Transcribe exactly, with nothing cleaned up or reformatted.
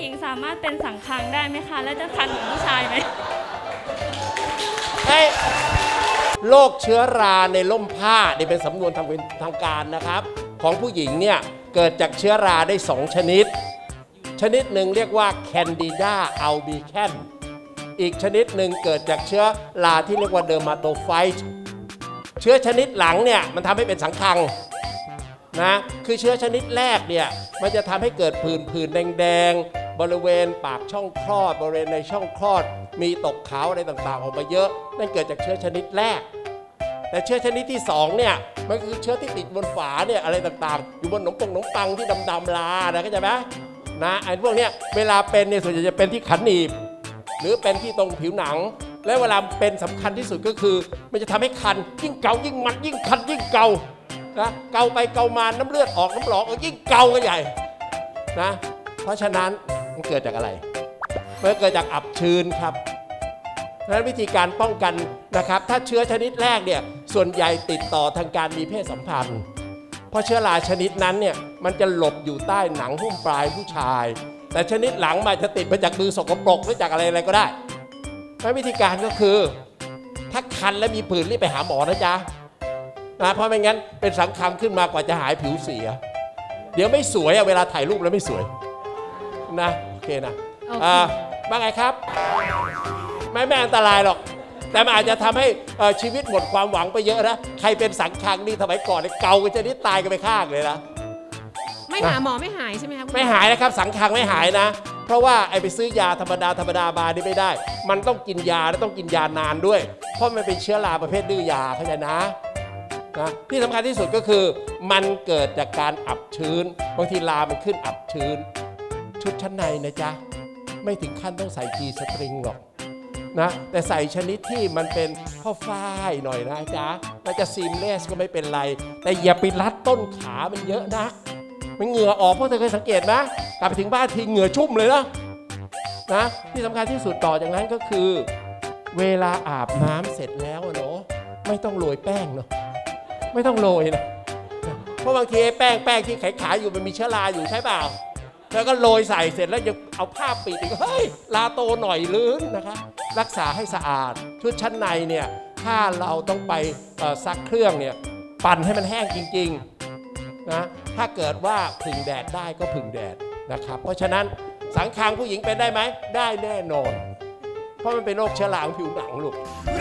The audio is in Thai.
ญิงสามารถเป็นสังคังได้ไหมคะและจะคันเหมือนผู้ชายไหมโรคเชื้อราในล่มผ้านี่เป็นสำนวนทางเป็นทางการนะครับของผู้หญิงเนี่ยเกิดจากเชื้อราได้สองชนิดชนิดหนึ่งเรียกว่า Candida albicans อีกชนิดหนึ่งเกิดจากเชื้อราที่เรียกว่า Dermatophytes เชื้อชนิดหลังเนี่ยมันทำให้เป็นสังคังนะคือเชื้อชนิดแรกเนี่ยมันจะทำให้เกิดผื่นผื่นแดงๆบริเวณปากช่องคลอดบริเวณในช่องคลอดมีตกขาวอะไรต่างๆออกมาเยอะนั่นเกิดจากเชื้อชนิดแรกแต่เชื้อชนิดที่สองเนี่ยมันคือเชื้อที่ติดบนฝาเนี่ยอะไรต่างๆอยู่บนขนมปงขนมปังที่ดำๆลานะเข้าใจไหมนะไอ้พวกเนี้ยเวลาเป็นเนี่ยส่วนใหญ่จะเป็นที่ขันหนีบหรือเป็นที่ตรงผิวหนังและเวลาเป็นสำคัญที่สุดก็คือมันจะทำให้คันยิ่งเกายิ่งมันยิ่งคันยิ่งเกานะเกาไปเกามาน้ำเลือดออกน้ำหลอกยิ่งเกากันใหญ่นะเพราะฉะนั้นมันเกิดจากอะไรมันเกิดจากอับชื้นครับดังนั้นวิธีการป้องกันนะครับถ้าเชื้อชนิดแรกเนี่ยส่วนใหญ่ติดต่อทางการมีเพศสัมพันธ์เพราะเชื้อราชนิดนั้นเนี่ยมันจะหลบอยู่ใต้หนังหุ้มปลายผู้ชายแต่ชนิดหลังมันจะติดมาจากมือสกปรกหรือจากอะไรอะไรก็ได้และวิธีการก็คือถ้าคันและมีผื่นรีบไปหาหมอนะจ๊ะนะเพราะไม่งั้นเป็นสังคังขึ้นมากว่าจะหายผิวเสียเดี๋ยวไม่สวยอะเวลาถ่ายรูปแล้วไม่สวยนะโอเคนะอ่าบ้างไงครับไม่ไม่อันตรายหรอกแต่มันอาจจะทำให้ชีวิตหมดความหวังไปเยอะนะใครเป็นสังคังนี่สมัยก่อนเกากันจะนี่ตายกันไปข้างเลยนะไม่หาหมอไม่หายใช่ไหมครับไม่หายนะครับสังคังไม่หายนะเพราะว่าไอ้ไปซื้อยาธรรมดาธรรมดาบานี่ไม่ได้มันต้องกินยาและต้องกินยานานด้วยเพราะมันเป็นเชื้อราประเภทดื้อยาเข้าใจนะนะที่สำคัญที่สุดก็คือมันเกิดจากการอับชื้นบางทีรามันขึ้นอับชื้นชุดชั้นในนะจ๊ะไม่ถึงขั้นต้องใส่จีสตริงหรอกนะแต่ใส่ชนิดที่มันเป็นผ้าฝ้ายหน่อยนะจ๊ะน่าจะซีมเลสก็ไม่เป็นไรแต่อย่าไปรัดต้นขามันเยอะนะมันเหงื่อออกเพราะเธอเคยสังเกตไหมกลับไปถึงบ้านทีเหงื่อชุ่มเลยนะนะที่สำคัญที่สุดต่อจากนั้นก็คือเวลาอาบน้ำเสร็จแล้วเนาะไม่ต้องโรยแป้งเนาะไม่ต้องโรยนะเพราะบางทีแป้งแป้งที่ขายๆอยู่มันมีเชื้อราอยู่ใช่เปล่าแล้วก็โรยใส่เสร็จแล้วยังเอาผ้าปิดอีกเฮ้ยลาโตหน่อยลื้นนะคะรักษาให้สะอาดชุดชั้นในเนี่ยถ้าเราต้องไปซักเครื่องเนี่ยปั่นให้มันแห้งจริงๆนะถ้าเกิดว่าผึ่งแดดได้ก็ผึ่งแดดนะครับเพราะฉะนั้นสังคังผู้หญิงเป็นได้ไหมได้แน่นอนเพราะมันเป็นโรคเชื้อราผิวหนังลูก